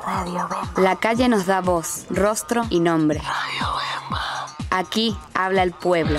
La calle nos da voz, rostro y nombre. Aquí habla el pueblo.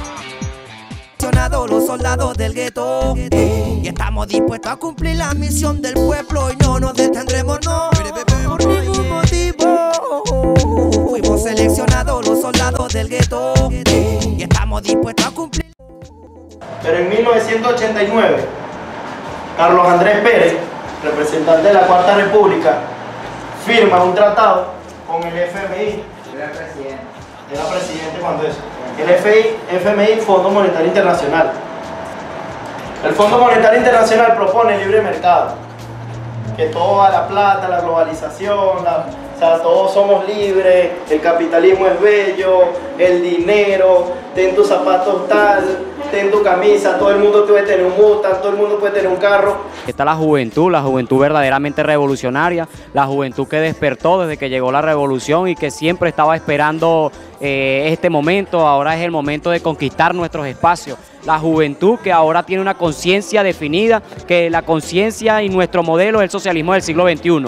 Los soldados del gueto y estamos dispuestos a cumplir la misión del pueblo y no nos detendremos, no, por ningún motivo. Fuimos seleccionados los soldados del gueto y estamos dispuestos a cumplir. Pero en 1989, Carlos Andrés Pérez, representante de la Cuarta República, firma un tratado con el FMI. Era presidente cuando eso. El FMI, Fondo Monetario Internacional. El Fondo Monetario Internacional propone libre mercado, que toda la plata, la globalización, o sea, todos somos libres, el capitalismo es bello, el dinero, ten tus zapatos tal, ten tu camisa, todo el mundo puede tener un Mustang, todo el mundo puede tener un carro. Está la juventud verdaderamente revolucionaria, la juventud que despertó desde que llegó la revolución y que siempre estaba esperando este momento. Ahora es el momento de conquistar nuestros espacios. La juventud que ahora tiene una conciencia definida, que la conciencia y nuestro modelo es el socialismo del siglo XXI.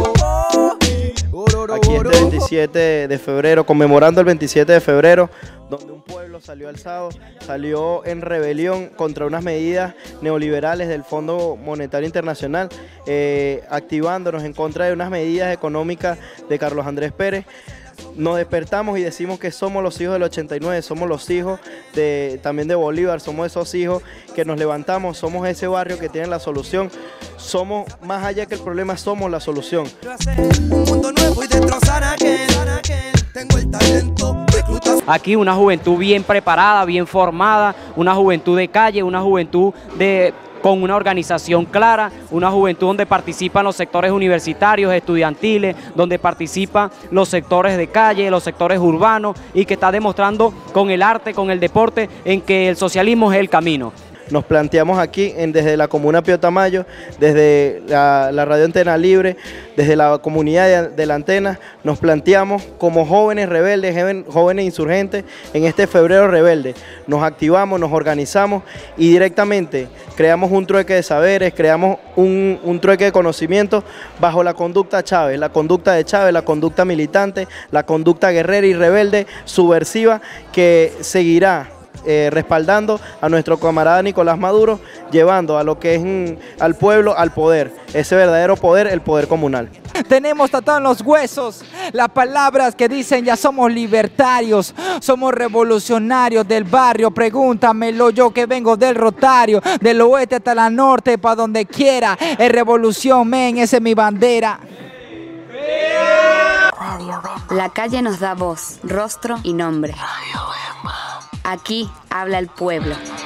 Aquí este 27 de febrero, conmemorando el 27 de febrero, donde un pueblo salió alzado, salió en rebelión contra unas medidas neoliberales del Fondo Monetario Internacional, activándonos en contra de unas medidas económicas de Carlos Andrés Pérez. Nos despertamos y decimos que somos los hijos del 89, somos los hijos también de Bolívar, somos esos hijos que nos levantamos, somos ese barrio que tiene la solución, somos más allá que el problema, somos la solución. Aquí una juventud bien preparada, bien formada, una juventud de calle, una juventud con una organización clara, una juventud donde participan los sectores universitarios, estudiantiles, donde participan los sectores de calle, los sectores urbanos y que está demostrando con el arte, con el deporte, en que el socialismo es el camino. Nos planteamos aquí desde la comuna Pío Tamayo, desde la Radio Antena Libre, desde la comunidad de la Antena, nos planteamos como jóvenes rebeldes, jóvenes insurgentes en este febrero rebelde. Nos activamos, nos organizamos y directamente creamos un trueque de saberes, creamos un trueque de conocimientos bajo la conducta Chávez, la conducta de Chávez, la conducta militante, la conducta guerrera y rebelde, subversiva, que seguirá respaldando a nuestro camarada Nicolás Maduro, llevando a lo que es al pueblo al poder, ese verdadero poder, el poder comunal. Tenemos tatuado en los huesos las palabras que dicen: ya somos libertarios, somos revolucionarios del barrio. Pregúntamelo yo que vengo del Rotario, del oeste hasta la norte, para donde quiera. Es revolución, men, esa es mi bandera. La calle nos da voz, rostro y nombre. Aquí habla el pueblo.